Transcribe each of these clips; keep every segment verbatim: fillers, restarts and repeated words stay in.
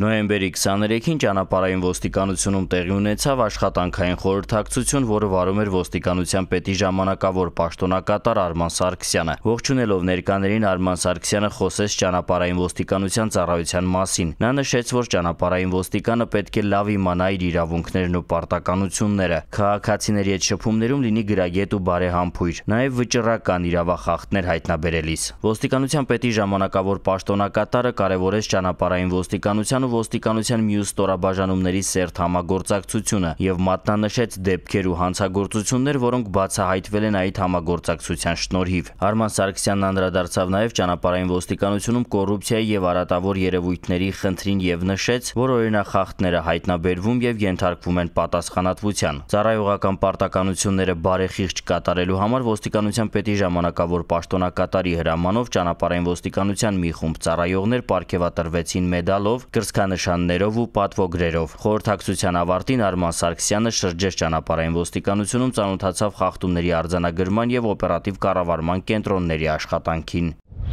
Նոյեմբերի քսաներեքին ճանապարհային ոստիկանությունում տեղի ունեցավ աշխատանքային խորհրդակցություն, որը վարում էր ոստիկանության պետի ժամանակավոր պաշտոնակատար Արման Սարգսյանը։ Ողջունելով ներկաներին Արման Սարգսյանը խոսեց ճանապարհային ոստիկանության ծառայության մասին։ Նա նշեց, որ ճանապարհային ոստիկանը պետք է լավ իմանա իր իրավունքներն ու պարտականությունները, քաղաքացիների հետ շփումներում լինի գրագետ ու բարեհամբույր, նաև վճռական իրավախախտներ հայտնաբերելիս։ Ոստիկանության պետի ժամանակավոր պաշտոնակատարը կարևորեց ճանապարհային ոստիկանության ու ոստիկանության մյուս ստորաբաժանումների սերտ համագործակցությունը եւ մատնանշեց դեպքեր ու հանցագործություններ, որոնք բացահայտվել են այդ համագործակցության շնորհիվ։ Արման Սարգսյանն անդրադարձավ նաև ճանապարհային ոստիկանությունում կոռուպցիայի եւ արատավոր երևույթների խնդրին եւ նշեց, որ օրինախախտները հայտնաբերվում եւ ենթարկվում են պատասխանատվության։ Ծառայողական պարտականությունները բարեխիղճ կատարելու համար ոստիկանության պետի ժամանակավոր պաշտոնակատարի հրամանով ճանապարհային ոստիկանության մի խումբ ծառայողներ պարգևատրվեցին մեդալով, կրծքանշաններով ու պատվոգրերով։ Խորհրդակցության ավարտին Արման Սարգսյանը շրջեց ճանապարհային ոստիկանությունում, ծանոթացավ խախտումների արձանագրման եւ օպերատիվ կառավարման կենտրոնների աշխատանքին։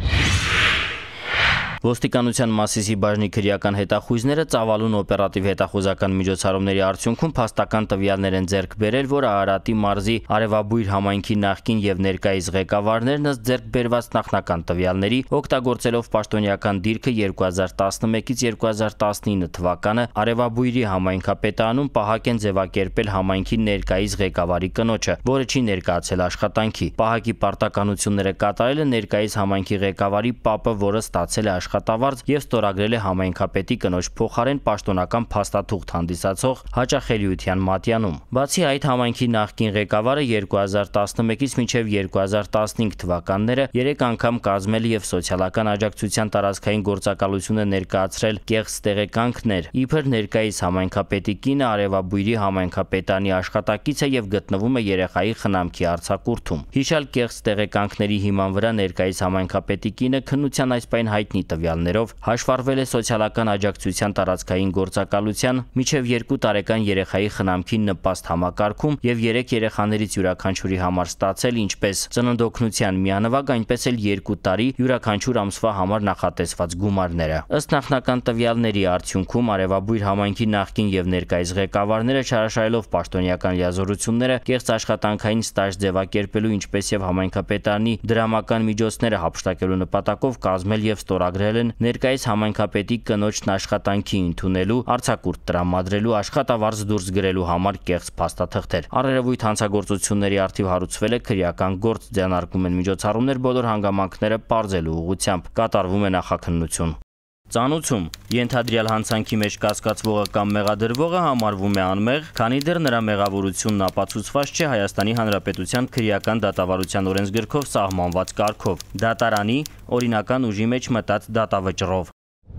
Ոստիկանության Մասիսի բաժնի քրեական հետախույզները ծավալուն օպերատիվ հետախուզական միջոցառումների արդյունքում փաստական տվյալներ են ձեռք բերել, որ Արարատի մարզի Արևաբույր համայնքի նախկին եւ ներկայիս ղեկավարներն ըստ ձեռք բերված նախնական տվյալների օգտագործելով պաշտոնյական դիրքը երկու հազար տասնմեկից երկու հազար տասնինը թվականը Արևաբույրի համայնքապետարանում պահակ են ձևակերպել համայնքի ներկայիս ղեկավարի կնոջը, որը չի ներկայացել աշխատանքի։ Պահակի պարտականությունները կատարել է ներկայիս համայնքի ղեկավարի պապը, որը ստացել է աշխատավարձ եւ ստորագրել է համայնքապետի կնոջ փոխարեն պաշտոնական փաստաթուղթ հանդիսացող հաճախելիության մատյանում։ Բացի այդ, համայնքի նախկին ղեկավարը երկու հազար տասնմեկից մինչև երկու հազար տասնհինգ թվականները երեք անգամ կազմել եւ սոցիալական աջակցության տարածքային գործակալությունը ներկայացրել կեղծ տեղեկանքներ, իբր ներկայիս համայնքապետի կինը Արևաբույրի համայնքապետանի աշխատակից է եւ գտնվում է երեխայի խնամքի արձակուրդում։ Հիշալ կեղծ տեղեկանքների հիման վրա ներկայիս համայնքապետի կինը քննության այս պայն հայտնի տվյալներով հաշվառվել է սոցիալական աջակցության տարածքային գործակալության միջև երկու տարեկան երեխայի խնամքին նպաստ համակարգում եւ երեք երեխաներից յուրաքանչյուրի համար ստացել ինչպես ծննդօգնության միանվագ, այնպես էլ երկու տարի յուրաքանչյուր ամսվա համար նախատեսված գումարները։ Ըստ նախնական տվյալների արդյունքում Արևաբույր համայնքի նախկին եւ ներկայիս ղեկավարները չարաշահելով պաշտոնյական լիազորությունները կեղծ աշխատանքային ստաժ ձևակերպելու ինչպես եւ համայնքապետարանի դրամական միջոցները հափշտակելու նպատակով կազմել եւ ստորագրել են ներկայիս համայնքապետի կնոջն աշխատանքի ընդունելու, արձակուրդ տրամադրելու, աշխատավարձ դուրս գրելու համար կեղծ փաստաթղթեր։ Առերևույթ հանցագործությունների արդիվ հարուցվել է քրեական գործ, ձեռնարկում են միջոցառումներ բոլոր հանգամանքները պարզելու ուղղությամբ, կատարվում է նախաքննություն։ Ծանուցում ենթադրյալ հանցանքի մեջ կասկածվողը կամ մեղադրվողը համարվում է անմեղ, քանի դեռ նրա մեղավորությունն ապացուցված չէ Հայաստանի Հանրապետության քրեական դատավարության օրենսգրքով սահմանված կարգով, դատարանի օրինական ուժի մեջ մտած դատավճռով։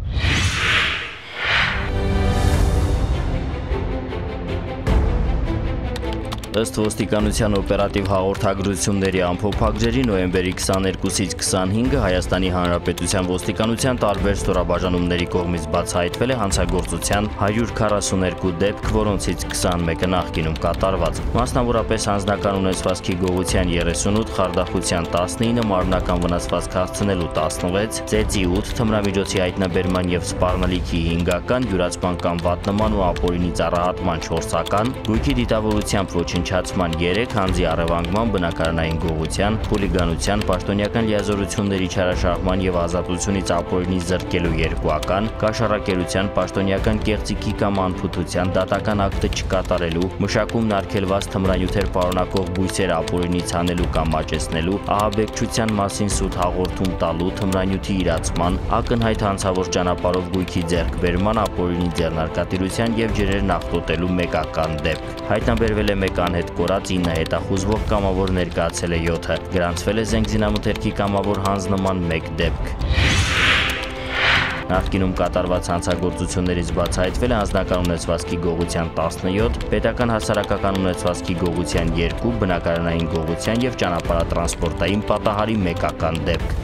Ըստ ոստիկանության օպերատիվ հաղորդագրությունների ամփոփագրերի նոյեմբերի քսաներկուսից քսանհինգը Հայաստանի Հանրապետության ոստիկանության տարբեր ստորաբաժանումների կողմից բացահայտվել է հանցագործության հարյուր քառասուներկու դեպք, որոնցից քսանմեկը նախկինում կատարված։ Մասնավորապես անձնական ունեցվածքի գողության երեսունութ, խարդախության տասնինը, մարմնական վնասվածք հասցնելու տասնվեց, ծեծի ութ, թմրամիջոցի հայտնաբերման եւ սպառնալիքի հինգական, յուրացման կամ վատնման ու ապօրինի ծառահատման չորսական, գույքի դիտավորությամբ ոչինչ Չացման երեք, հանձի առևանգման, բնակարանային գողության, խուլիգանության, պաշտոնյական լիազորությունների չարաշահման եւ ազատությունից ապօրինի զրկելու երկուական, կաշառակերության, պաշտոնյական կեղծիքի կամ անփութության, դատական ակտը չկատարելու, մշակումն արգելված թմրանյութեր պարունակող բույսեր ապօրինից հանելու կամ աճեցնելու, ահաբեկչության մասին սուտ հաղորդում տալու, թմրանյութի իրացման, ակնհայտ հանցավոր ճանապարհով գույքի ձեռքբերման, ապօրինի ձեռնարկատիրության եւ ջրեր նախտոտելու մեկական դեպք։ Հայտնաբերվել է մեկ հետ կորած ինը հետախուզվող կամավոր ներկայացել է յոթը, գրանցվել է զենգզինամթերքի կամավոր հանձնման մեկ դեպք։ Նախկինում կատարված հանցագործություններից բացահայտվել է անձնական ունեցվածքի գողության տասնյոթ, պետական հասարակական ունեցվածքի գողության երկու, բնակարանային գողության եւ ճանապարհատրանսպորտային պատահարի մեկական դեպք։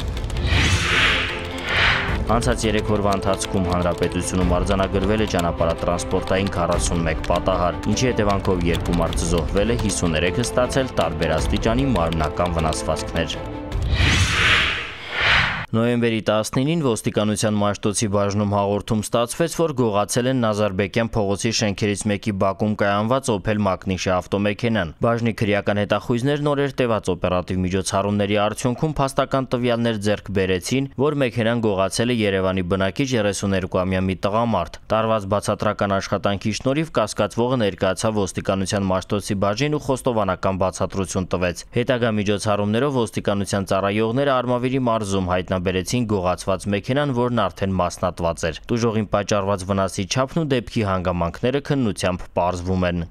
Անցած երեք օրվա ընթացքում հանրապետությունում արձանագրվել է ճանապարհատրանսպորտային քառասունմեկ պատահար, ինչի հետևանքով երկու մարդ զոհվել է, հիսուներեքը ստացել տարբեր աստիճանի մարմնական վնասվածքներ։ Նոյեմբերի տասնինին ոստիկանության Մաշտոցի բաժնում հաղորդում ստացվեց, որ գողացել են Նազարբեկյան փողոցի շենքերից մեկի բակում կայանված Opel Maqnishի ավտոմեքենան։ Բաժնի քրեական հետախույզներն օրեր տևած օպերատիվ միջոցառումների արդյունքում փաստական տվյալներ ձեռք բերեցին, որ մեքենան գողացել է Երևանի բնակիչ երեսուներկուամյա մի տղամարդ։ Տարված բացատրական աշխատանքի շնորհիվ կասկածվողը ներկայացավ ոստիկանության Մաշտոցի բաժին ու խոստովանական բացատրություն տվեց։ Հետագա միջոցառումներով ոստիկանության ծառայողները Արմավիրի մարզում հայտնաբերեցին գողացված մեքենան, որն արդեն մասնատված էր։ Տուժողին պատճառված վնասի չափն ու դեպքի հանգամանքները քննությամբ պարզվում են։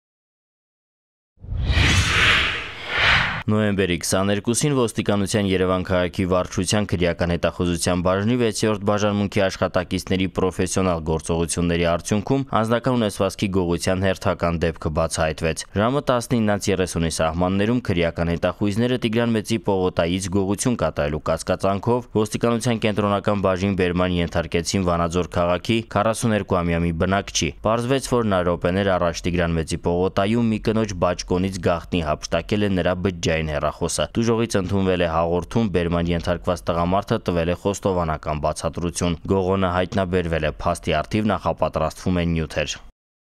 Նոյեմբերի քսաներկուսին ոստիկանության Երևան քաղաքի վարչության քրեական հետախուզության բաժնի վեցերորդ բաժանմունքի աշխատակիցների պրոֆեսիոնալ գործողությունների արդյունքում անձնական ունեցվածքի գողության հերթական դեպքը բացահայտվեց։ Ժամը տասնինից երեսունի սահմաններում քրեական հետախույզները Տիգրան Մեծի պողոտայից գողություն կատարելու կասկածանքով ոստիկանության կենտրոնական բաժին բերման ենթարկեցին Վանաձոր քաղաքի քառասուներկուամյա մի բնակչի։ Պարզվեց, որ նա րոպեներ առաջ Տիգրան Մեծի պողոտայում մի կնոջ բաճկոնից գաղտնի հափշտակել է նրա բջջային հեռախոսը։ Տուժողից ընդունվել է հաղորդում, բերման ենթարկված տղամարդը տվել է խոստովանական բացատրություն։ Գողոնը հայտնաբերվել է, փաստի առթիվ նախապատրաստվում են նյութեր։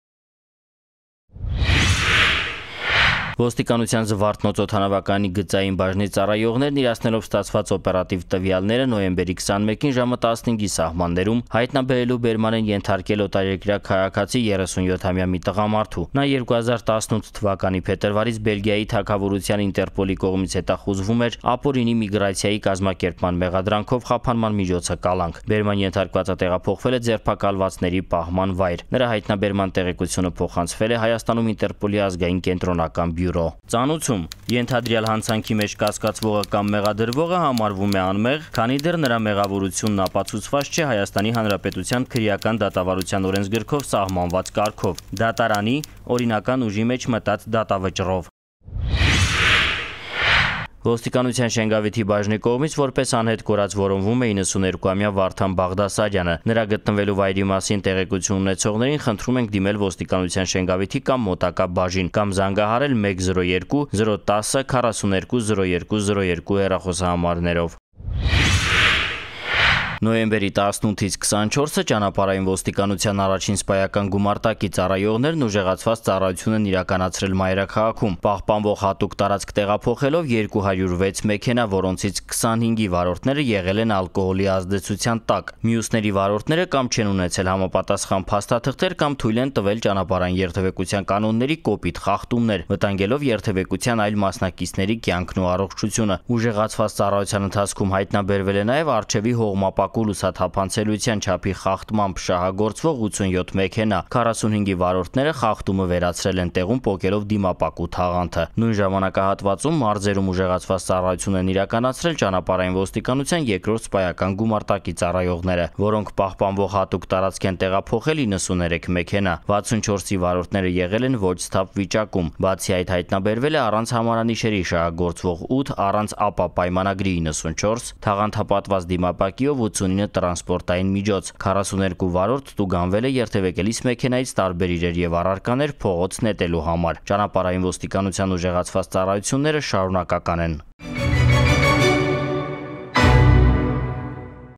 Ոստիկանության Զվարթնոց օդանավականի գծային բաժնի ծառայողներն իրացնելով ստացված օպերատիվ տվյալները նոյեմբերի քսանմեկին ժամը տասնհինգի սահմաններում հայտնաբերելու բերման են ենթարկել օտարերկրյա քաղաքացի երեսունյոթամյա մի տղամարդու։ Նա երկու հազար տասնութ թվականի փետրվարից Բելգիայի թագավորության Ինտերպոլի կողմից հետախուզվում էր ապօրինի միգրացիայի կազմակերպման մեղադրանքով խափանման միջոցը կալանք։ Բերման ենթարկվածը տեղափոխվել է ձերբակալվածների պահման վայր։ Նրա հայտնաբերման տեղեկությունը փոխանցվել է Հայաստանում Ինտերպոլի ազգային կենտրոնական բյուրո։ Ծանուցում ենթադրյալ հանցանքի մեջ կասկածվողը կամ մեղադրվողը համարվում է անմեղ, քանի դեռ նրա մեղավորությունն ապացուցված չէ Հայաստանի Հանրապետության քրեական դատավարության օրենսգրքով սահմանված կարգով՝ դատարանի օրինական ուժի մեջ մտած դատավճռով։ Ոստիկանության Շենգավիթի բաժնի կողմից որպես անհետ կորած որոնվում է իննսուներկուամյա Վարդան Բաղդասարյանը։ Նրա գտնվելու վայրի մասին տեղեկություն ունեցողներին խնդրում ենք դիմել ոստիկանության Շենգավիթի կամ մոտակա բաժին կամ զանգահարել մեկ զրո երկու զրո տասը քառասուներկու զրո երկու զրո երկու հեռախոսահամարներով։ Նոյեմբերի տասնութից քսանչորսը ճանապարհային ոստիկանության առաջին սպայական գումարտակի ծառայողներն ուժեղացված ծառայություն են իրականացրել Մայրաքաղաքում, պահպանվող հատուկ տարածք տեղափոխելով երկու հարյուր վեց մեքենա, որոնցից քսանհինգի վարորդները եղել են ալկոհոլի ազդեցության տակ։ Մյուսների վարորդները կամ չեն ունեցել համապատասխան փաստաթղթեր կամ թույլ են տվել ճանապարհային երթևեկության կանոնների կոպիտ խախտումներ, վտանգելով երթևեկության այլ մասնակիցների կյանքն ու առողջությունը։ Ուժեղացված ծառայության ընթացքում հայտնաբերվել է նաև առջևի հողմապակ լուսաթափանցելիության չափի խախտմամբ շահագործվող ութսունյոթ մեքենա։ քառասունհինգի վարորդները խախտումը վերացրել են տեղում պոկելով դիմապակու թաղանթը։ Նույն ժամանակահատվածում մարզերում ուժեղացված ծառայություն են իրականացրել ճանապարհային ոստիկանության երկրորդ սպայական գումարտակի ծառայողները, որոնք պահպանվող հատուկ տարածք են տեղափոխել իննսուներեք մեքենա։ վաթսունչորսի վարորդները եղել են ոչ սթափ վիճակում։ Բացի այդ հայտնաբերվել է առանց համարանիշերի շահագործվող ութ, առանց ԱՊԱ պայմանագրի իննսունչորս, թաղանթապատված դիմապակիով ութսունինը տրանսպորտային միջոց։ քառասուներկու վարորդ տուգանվել է երթևեկելիս մեքենայից տարբեր իրեր եւ առարկաներ փողոց նետելու համար։ Ճանապարհային ոստիկանության ուժեղացված ծառայությունները շարունակական են։